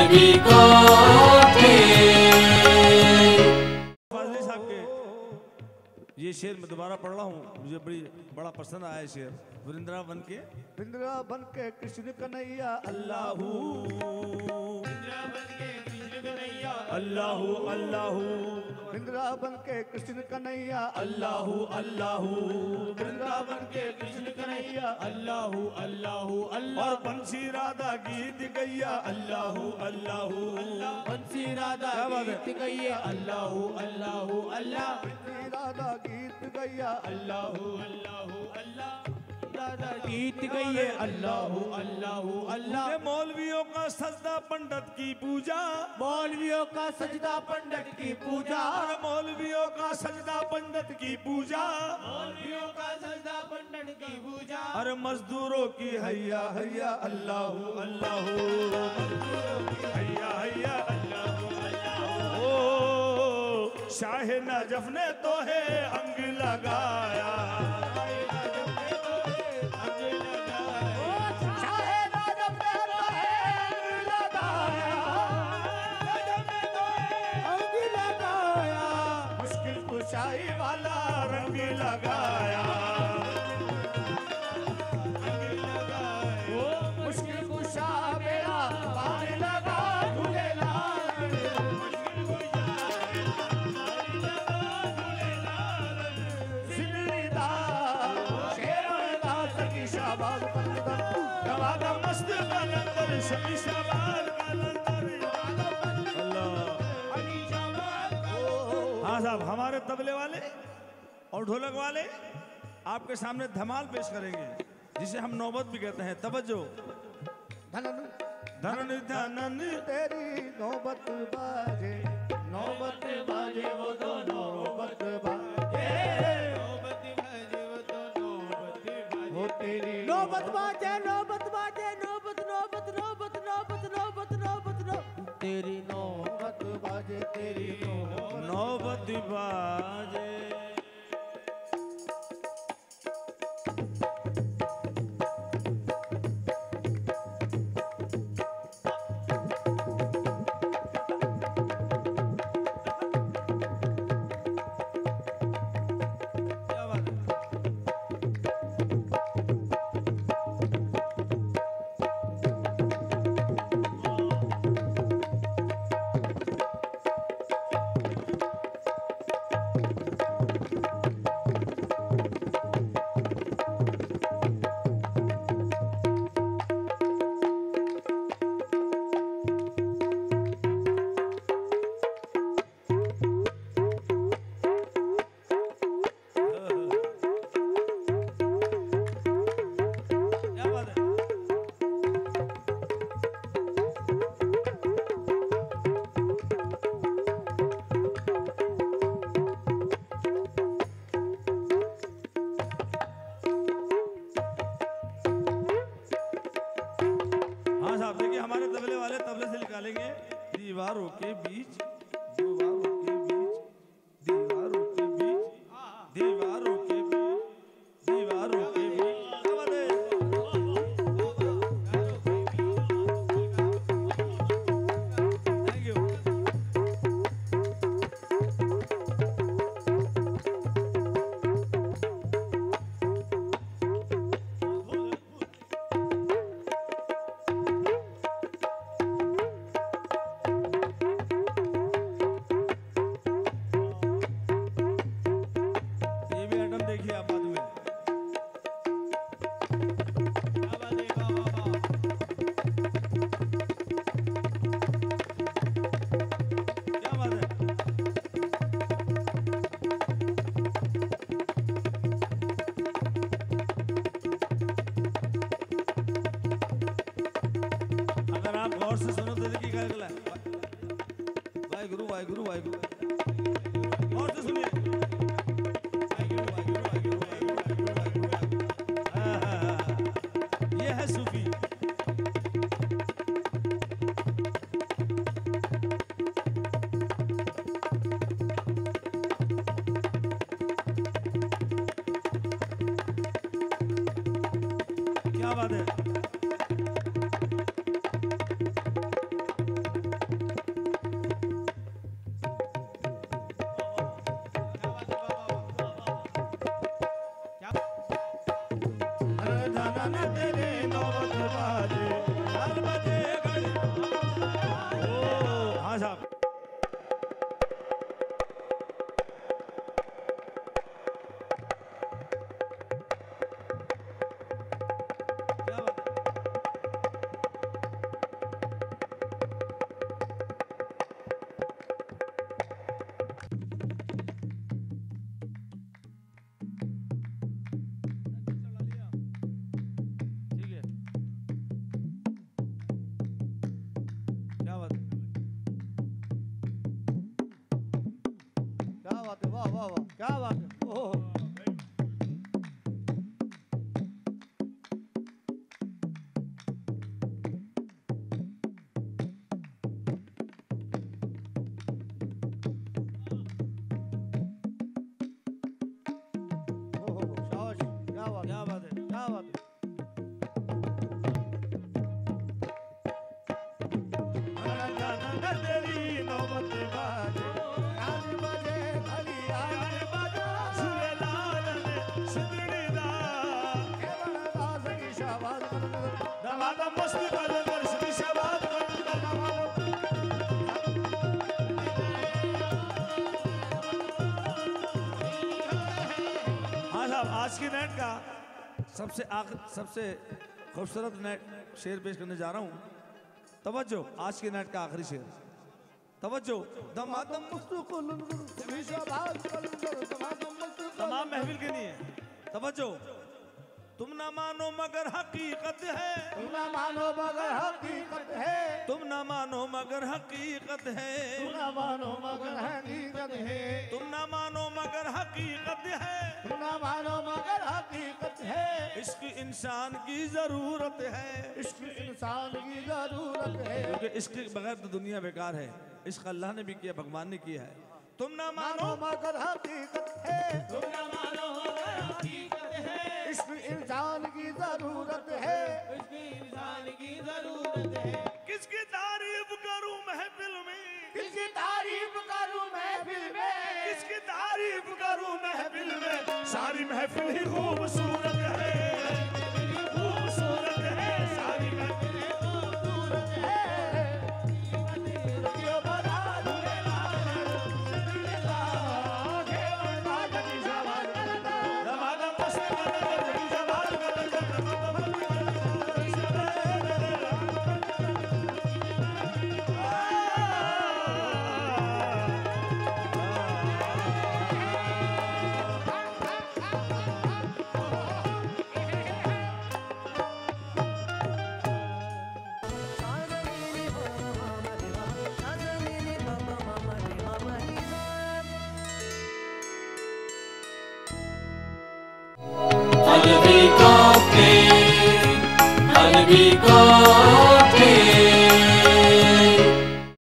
अदबी कॉकटेल। फाजली साहब के ये शेर मैं दोबारा पढ़ रहा हूँ, मुझे बड़ा पसंद आया शेर। वृंदावन के कृष्ण कन्हैया अल्लाहू, अल्लाहू अल्लाहू, वृंदावन के कृष्ण कन्हैया अल्लाहू अल्लाहू, वृंदावन के कृष्ण कन्हैया अल्लाहू अल्लाहू अल्लाह। और बंसी राधा गीत गैया अल्लाहू अल्लाहू, बंसी राधा गीत गैया अल्लाहू अल्लाहू अल्लाह, बंसी राधा गीत गैया अल्लाहू अल्लाहू अल्लाह, राधा गीत गैया अल्लाहू अल्लाहू अल्लाह। मौलवियों का सजदा पंडित की पूजा, मौलवियों का सजदा पंडित की पूजा, मौलवियों का सजदा पंडित की पूजा, मौलवियों का सजदा पंडित की पूजा। अरे मजदूरों की हैया हैया अल्लाहू अल्लाहू, मजदूरों की हैया हैया अल्लाहू अल्लाहू। ओ शाह नजफ ने तो है अंग लगाया, शाही वाला रंग लगाया, मुश्किल कुशा मेरा पानी लगा झूलेलाल, सिंधीदा शेरदा सकी शाबाद कलंदर, नवादा मस्त कलंदर सकी शाबाद कलंदर। हाँ साहब, हमारे तबले वाले और ढोलक वाले आपके सामने धमाल पेश करेंगे, जिसे हम नौबत भी कहते हैं। तवज्जो। धनन धनन धनन तेरी नौबत बाजे, नौबत बाजे वो तो नौबत बाजे, नौबत बाजे वो तो नौबत बाजे, वो तेरी नौबत बाजे, नौबत बाजे, नौबत नौबत नौबत नौबत नौबत नौबत नौबत, तेरी नौबत बाजे, तेरी नौबत बाजे। दीवारों के बीच, दीवारों के बीच, दीवारों के बीच, दीवारों के बीच, दीवारों के बीच। Thank you. वाहिगुरु वाहिगुरु, और से सुनिए। ये है सूफी। क्या बात है। तेरी नौबत बाजे, 4 बजे घड़ी। हाँ साहब, क्या बात है, ओह शाबाश, क्या बात है, क्या बात है। तेरी नौबत बाजे, 4 बजे घड़ी आए बाजा, झूले लाल ने सिंदड़ी दा, दास की शाबाश कर, दमाद मस्त कर, की शाबाश कर, हाँ साहब, आज की नाइट का सबसे खूबसूरत नाइट शेर पेश करने जा रहा हूँ। तवज्जो, आज की नाइट का आखिरी शेर, तवज्जो। दमादम तमाम महफिल के लिए तवज्जो। तुम ना मानो मगर हकीकत है, तुम ना मानो मगर हकीकत है, तुम ना मानो मगर हकीकत है, तुम ना मानो मगर हकीकत है, तुम ना मानो मगर हकीकत है, तुम ना मानो मगर हकीकत है। इश्क इंसान की जरूरत है, इश्क इंसान की जरूरत है, क्योंकि इश्क के बगैर तो दुनिया बेकार है। इश्क अल्लाह ने भी किया, भगवान ने किया है। तुम ना मानो मगर हकीकत है, तुम ना मानो मगर हकीकत है, इश्क इंसान की जरूरत है, इश्क इंसान की जरूरत है। किसकी तारीफ करूं महफिल में, किसकी तारीफ करूं महफिल में, किसकी तारीफ करूं महफिल में, सारी महफिल ही खूबसूरत है, खूबसूरत है, सारी महफिल ही खूबसूरत है। Adabi Cocktail, Adabi Cocktail.